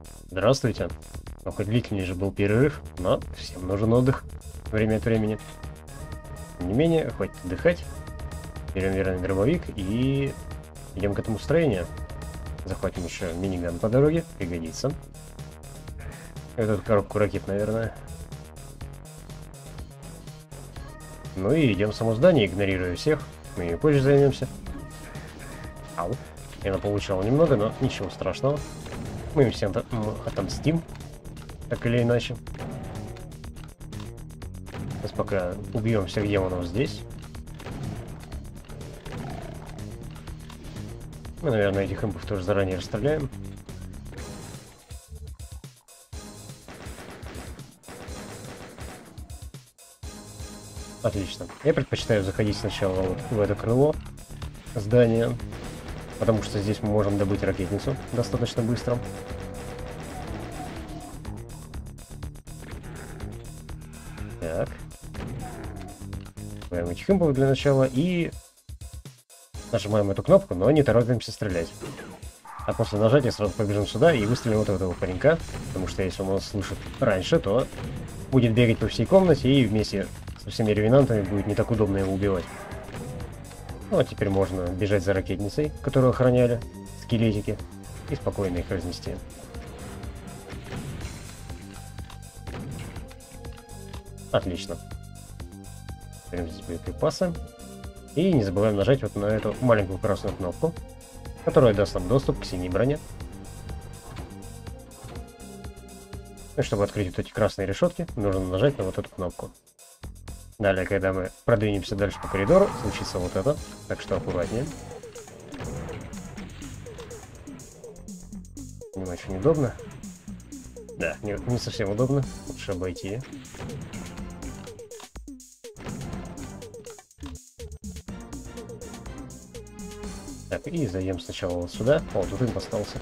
Здравствуйте. Ну, хоть длительный же был перерыв, но всем нужен отдых время от времени. Тем не менее, хватит отдыхать. Берем верный дробовик и идем к этому строению. Захватим еще миниган по дороге, пригодится. Эту коробку ракет, наверное. Ну и идем в само здание, игнорируя всех. Мы ими позже займемся. Ау. Я получал немного, но ничего страшного. Мы им всем отомстим. Так или иначе. Сейчас пока убьем всех демонов здесь. Мы, наверное, этих импов тоже заранее расстреляем. Отлично. Я предпочитаю заходить сначала вот в это крыло здания, потому что здесь мы можем добыть ракетницу достаточно быстро. Так. Берем этих импов для начала и нажимаем эту кнопку, но не торопимся стрелять. А после нажатия сразу побежим сюда и выстрелим вот этого паренька, потому что если он нас слышит раньше, то будет бегать по всей комнате и вместе со всеми ревенантами будет не так удобно его убивать. Ну а теперь можно бежать за ракетницей, которую охраняли скелетики, и спокойно их разнести. Отлично. Берем здесь боеприпасы. И не забываем нажать вот на эту маленькую красную кнопку, которая даст нам доступ к синей броне. И чтобы открыть вот эти красные решетки, нужно нажать на вот эту кнопку. Далее, когда мы продвинемся дальше по коридору, случится вот это, так что аккуратнее. Не очень удобно. Да, не совсем удобно, лучше обойти. Так, и зайдем сначала вот сюда. О, тут им остался.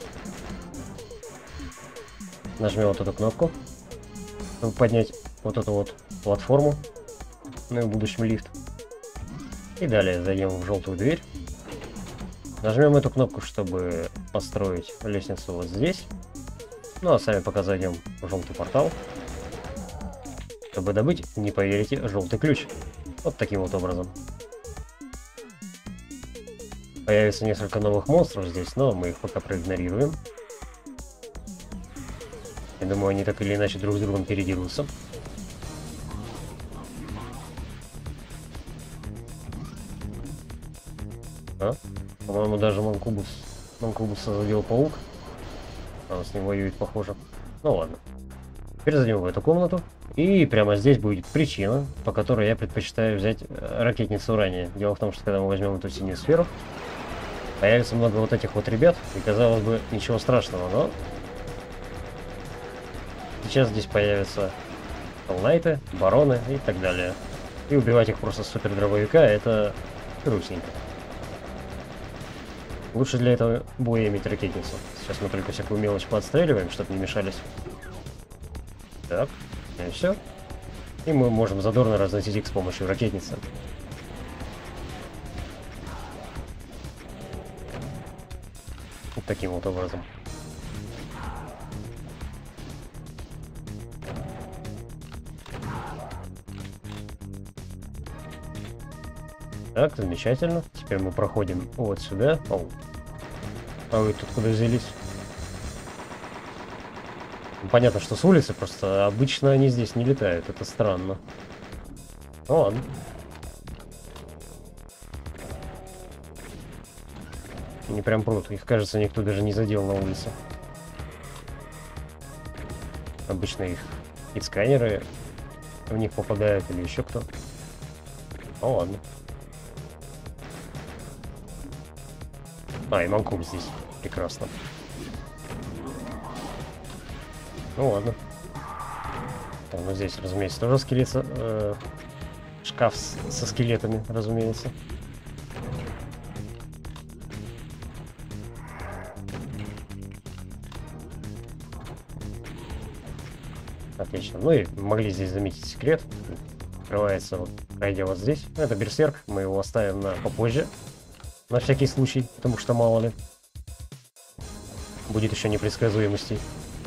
Нажмем вот эту кнопку, чтобы поднять вот эту вот платформу. Ну и в будущем лифт. И далее зайдем в желтую дверь. Нажмем эту кнопку, чтобы построить лестницу вот здесь. Ну а сами пока зайдем в желтый портал, чтобы добыть, не поверите, желтый ключ. Вот таким вот образом. Появится несколько новых монстров здесь, но мы их пока проигнорируем. Я думаю, они так или иначе друг с другом передерутся. По-моему, даже Манкубуса задел паук. Он с ним воюет, похоже. Ну ладно. Теперь зайдем в эту комнату. И прямо здесь будет причина, по которой я предпочитаю взять ракетницу ранее. Дело в том, что когда мы возьмем эту синюю сферу, появится много вот этих вот ребят. И казалось бы, ничего страшного, но сейчас здесь появятся Холлнайты, бароны и так далее. И убивать их просто с супер дробовика — это грустненько. Лучше для этого боя иметь ракетницу. Сейчас мы только всякую мелочь подстреливаем, чтобы не мешались. Так, и все. И мы можем задорно разносить их с помощью ракетницы. Вот таким вот образом. Так, замечательно. Теперь мы проходим вот сюда. О. А вы тут куда взялись? Ну, понятно, что с улицы, просто обычно они здесь не летают. Это странно. Ну ладно. Они прям прут. Их, кажется, никто даже не задел на улице. Обычно их и сканеры в них попадают или еще кто. Ну ладно. А, и Манкуб здесь. Прекрасно. Ну ладно. Там, ну, здесь, разумеется, тоже скелет. Шкаф со скелетами, разумеется. Отлично. Ну и могли здесь заметить секрет. Открывается, вот, пройдя вот здесь. Это берсерк. Мы его оставим на попозже. На всякий случай, потому что мало ли. будет еще непредсказуемостей.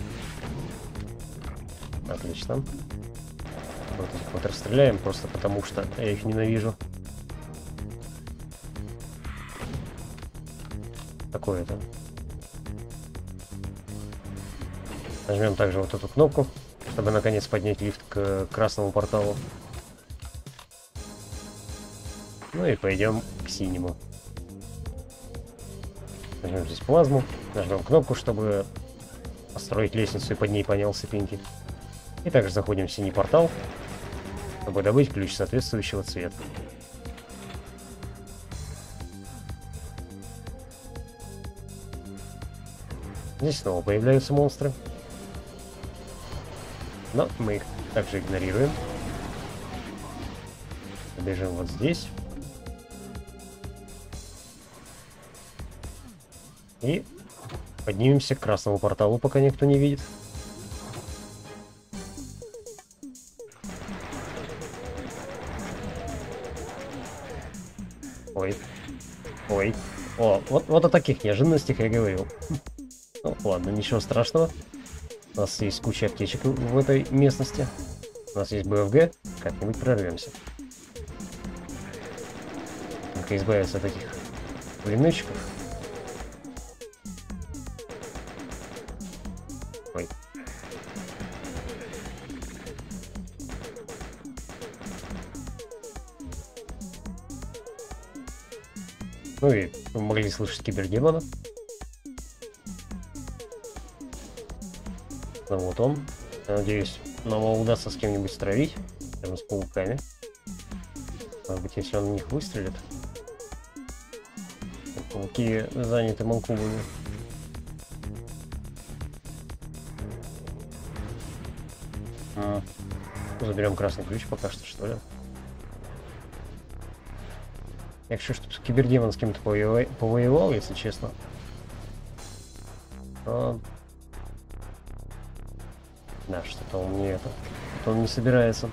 Отлично. Вот этих вот расстреляем, просто потому что я их ненавижу. Такое это. Нажмем также вот эту кнопку, чтобы наконец поднять лифт к красному порталу. Ну и пойдем к синему. Нажмем здесь плазму, нажмем кнопку, чтобы построить лестницу и под ней поднялся Пинки. И также заходим в синий портал, чтобы добыть ключ соответствующего цвета. Здесь снова появляются монстры. Но мы их также игнорируем. Бежим вот здесь. И поднимемся к красному порталу, пока никто не видит. Ой. Ой. О, вот о таких неожиданностях я говорил. Ну, ладно, ничего страшного. У нас есть куча аптечек в этой местности. У нас есть БФГ. Как-нибудь прорвемся. Только избавиться от этих пулеметчиков. Ой. Ну и вы могли слышать кибердемона. Ну вот он. Я надеюсь, нам удастся с кем-нибудь стравить. Прямо с пауками. Может быть, если он на них выстрелит. Пауки заняты манкубами. Заберем красный ключ пока что ли. Я хочу, чтобы кибердемон с кем-то повоевал, если честно. Да, что-то он не это. Что-то он не собирается.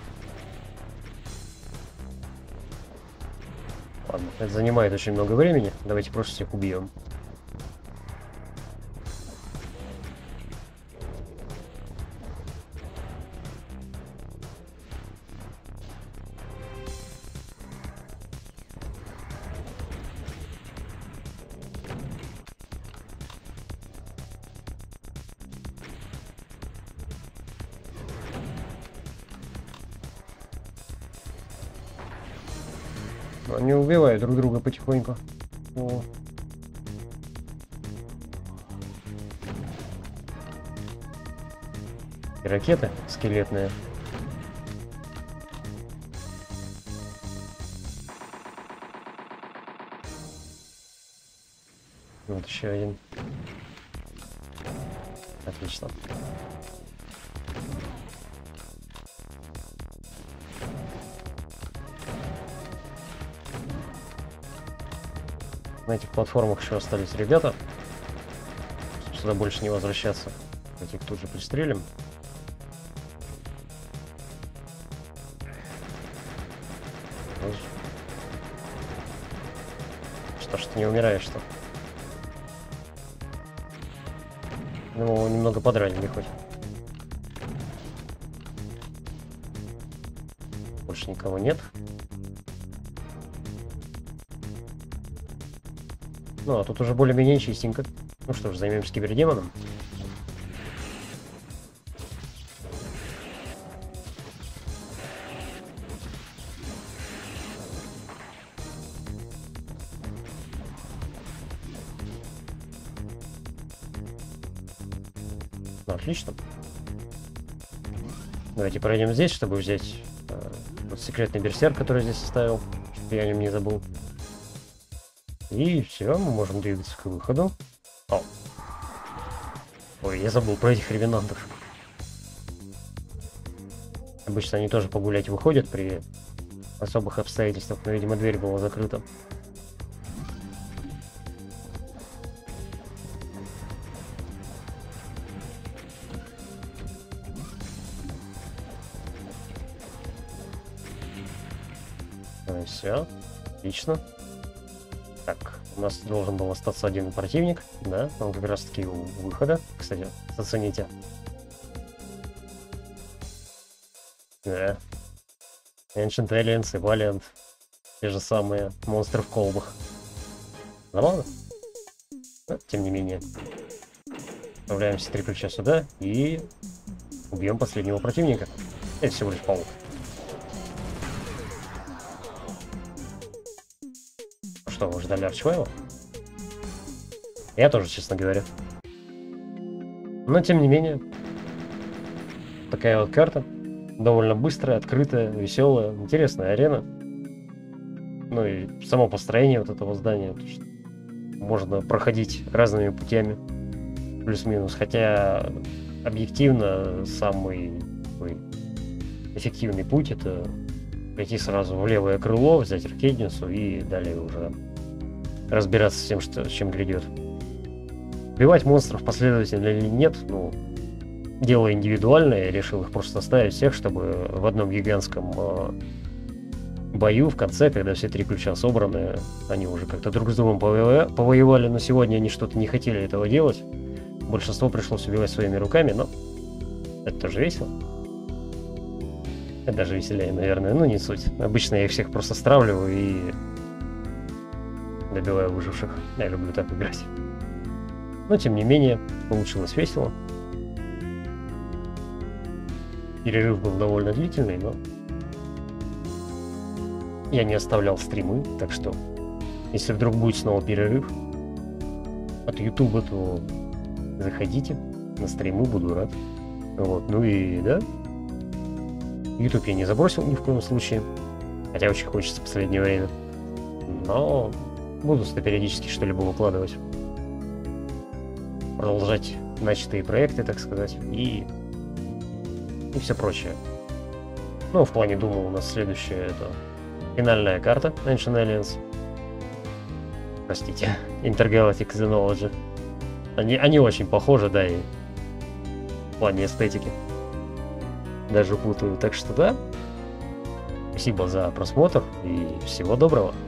Ладно, это занимает очень много времени. Давайте просто всех убьем. Они убивают друг друга потихоньку. О. И ракеты скелетные. Вот еще один. Отлично. На этих платформах еще остались ребята. Сюда больше не возвращаться. Этих тут же пристрелим. Что ж ты не умираешь-то? Ну, немного подранили хоть. Больше никого нет. Ну, а тут уже более-менее чистенько. Ну что ж, займемся кибердемоном. Ну, отлично. Давайте пройдем здесь, чтобы взять вот секретный берсерк, который здесь оставил, чтобы я о нем не забыл. И все, мы можем двигаться к выходу. О. Ой, я забыл про этих ревенантов. Обычно они тоже погулять выходят при особых обстоятельствах, но, видимо, дверь была закрыта. Все, отлично. Так, У нас должен был остаться один противник, да, он как раз таки у выхода, кстати, зацените. Да. Ancient Aliens и Valiant, те же самые монстры в колбах. Забавно? Но, тем не менее. Вставляем все 3 ключа сюда и убьем последнего противника. Это всего лишь паук. Что, вы ждали Арчвейла? Я тоже, честно говоря. Но, тем не менее, такая вот карта. Довольно быстрая, открытая, веселая, интересная арена. Ну и само построение вот этого здания. Можно проходить разными путями. Плюс-минус. Хотя, объективно, самый эффективный путь — это пойти сразу в левое крыло, взять ракетницу и далее уже разбираться с тем, с чем грядет. Убивать монстров последовательно или нет, ну, дело индивидуальное. Я решил их просто оставить всех, чтобы в одном гигантском бою в конце, когда все 3 ключа собраны, они уже как-то друг с другом повоевали, но сегодня они что-то не хотели этого делать. Большинство пришлось убивать своими руками, но это тоже весело. Это даже веселее, наверное, ну не суть. Обычно я их всех просто стравливаю и добиваю выживших. Я люблю так играть. Но тем не менее, получилось весело. Перерыв был довольно длительный, но я не оставлял стримы, так что если вдруг будет снова перерыв от Ютуба, то заходите на стримы, буду рад. Вот, ну и да, Ютуб я не забросил ни в коем случае, хотя очень хочется в последнее время, но буду периодически что-либо выкладывать, продолжать начатые проекты, так сказать, и все прочее. Ну, в плане, думаю, у нас следующая это финальная карта Ancient Aliens. Простите, Intergalactic Xenology. Они очень похожи, да, и в плане эстетики. Даже путаю. Так что да. Спасибо за просмотр и всего доброго.